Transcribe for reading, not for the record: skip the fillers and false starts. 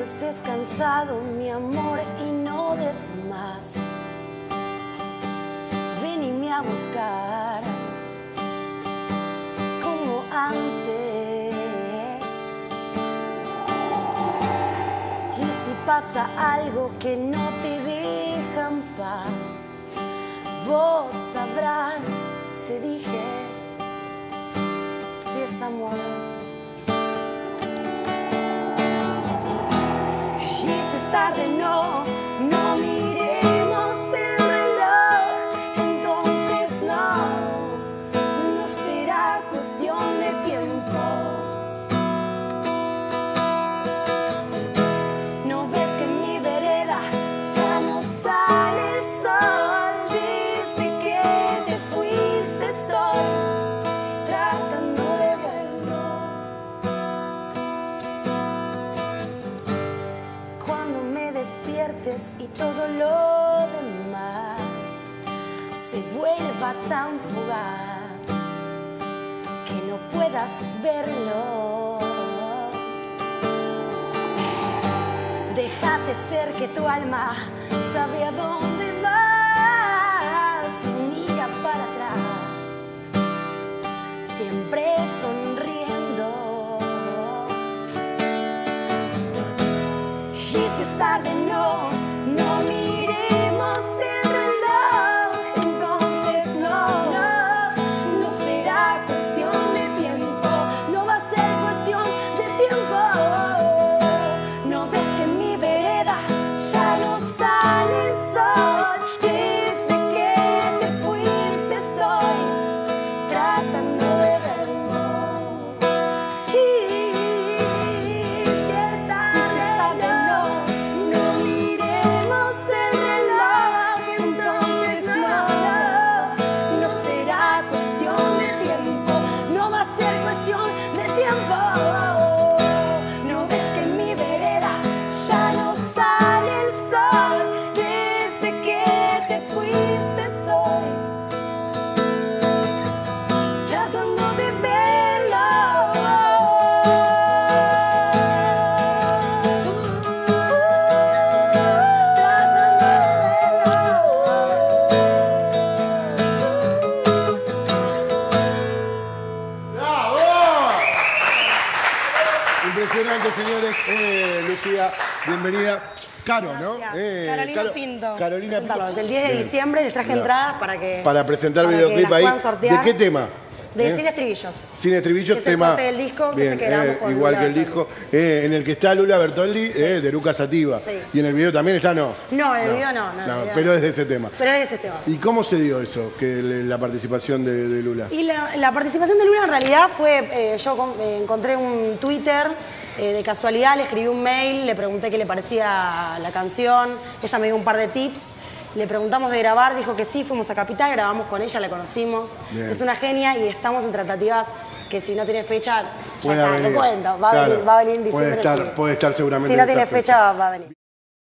estés cansado, mi amor, y no des más. Venime a buscar como antes. Y si pasa algo que no te deja en paz, vos sabrás, te dije, si es amor. Tarde, no miremos el reloj, entonces no será cuestión de tiempo. ¿No ves que en mi vereda ya no sale el sol? Desde que te fuiste estoy tratando de verlo. Cuando me despiertes y todo lo demás se vuelva tan fugaz que no puedas verlo, déjate ser que tu alma sabe a dónde vas y mira para atrás, siempre sonriendo. Tarde, no miremos el reloj, entonces no será cuestión de tiempo, no va a ser cuestión de tiempo. ¿No ves que en mi vereda ya no sale el sol? Desde que te fuiste estoy tratando de verlo. Y si es tarde, no miremos el reloj, entonces no será cuestión de tiempo, no va a ser cuestión de tiempo. ¿No ves que en mi vereda ya no sale el sol? Desde que te fuiste estoy tratando de verlo. Impresionante, señores. Lucía, bienvenida. Caro, ¿no? Carolina Pinto. Carolina Pinto. El 10 de diciembre les traje entradas para presentar para videoclip que las ahí. puedan sortear. ¿De qué tema? De Sin Estribillos. Sin Estribillos, que es el tema. corte del disco que se grabamos con igual Lula que el disco. En el que está Lula Bertoldi, de Luca Sativa. Sí. Y en el video también está, ¿no? No, en el video no. Pero es de ese tema. Pero es de ese tema. Sí. ¿Y cómo se dio eso, que la participación de Lula? Y la participación de Lula en realidad fue, yo encontré un Twitter de casualidad, le escribí un mail, le pregunté qué le parecía la canción, ella me dio un par de tips, le preguntamos de grabar, dijo que sí, fuimos a Capital, grabamos con ella, la conocimos, Bien. Es una genia y estamos en tratativas que si no tiene fecha, ya Puede está, venir. no cuento, va a venir en diciembre. Puede estar seguramente. Si no tiene fecha, va a venir.